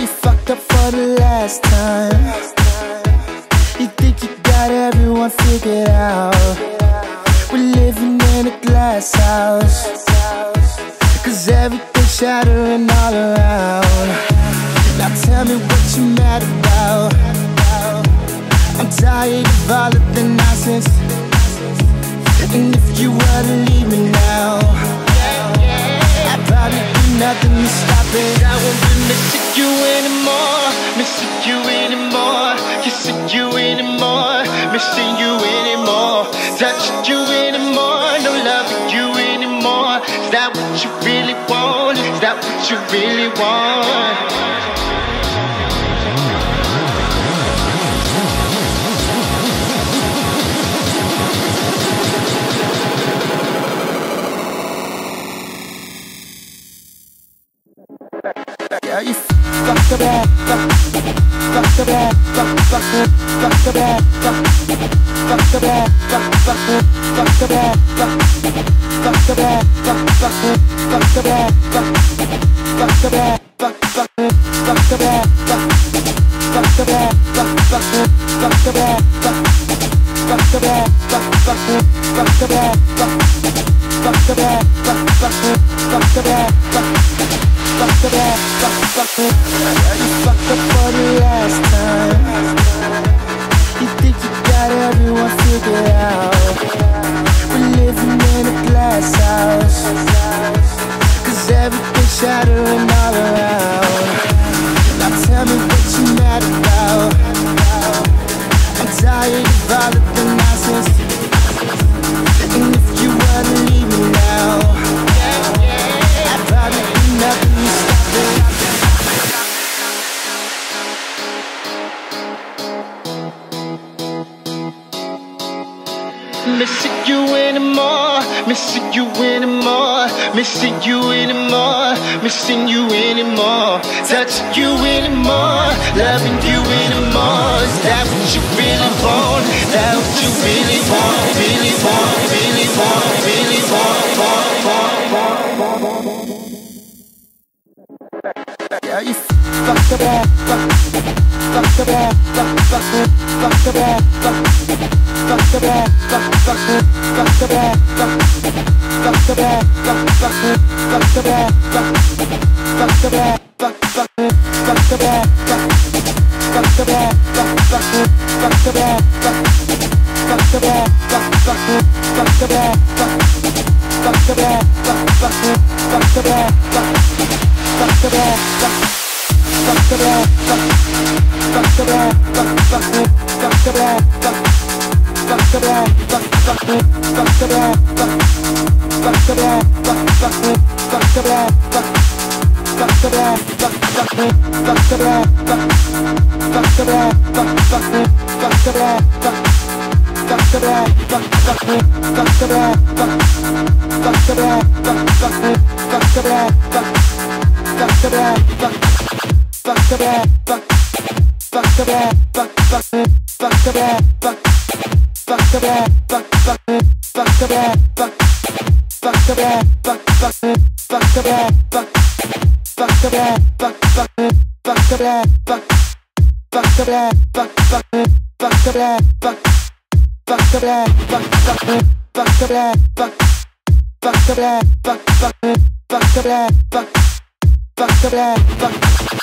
you fucked up for the last time. You think you got everyone figured out. We're living in a glass house, 'cause everything's shattering all around. Now tell me what you mad about. I'm tired of all of the nonsense, and if you were to leave me now, I'd probably do nothing to stop it. I won't be missing you anymore, missing you anymore, kissing you anymore, missing you anymore, touching you anymore, no loving you anymore. Is that what you really want? Is that what you really want? Yeah, you fucked up, fucked up, fucked up, you fucked up for the last time. You think you got everyone figured out. We're living in a glass house, 'cause everything's shattering all around. Now tell me what you mad about. I'm tired of all of the nonsense, and if you were to leave me now, I'd probably do nothing to stop it. Missing you anymore, missing you anymore, missing you anymore, missing you anymore, touching you anymore, loving you anymore. Is that what you really want? Is that what you really want? Really want, really want, really want, Yeah, you fucked up, fucked up, fucked up, fuck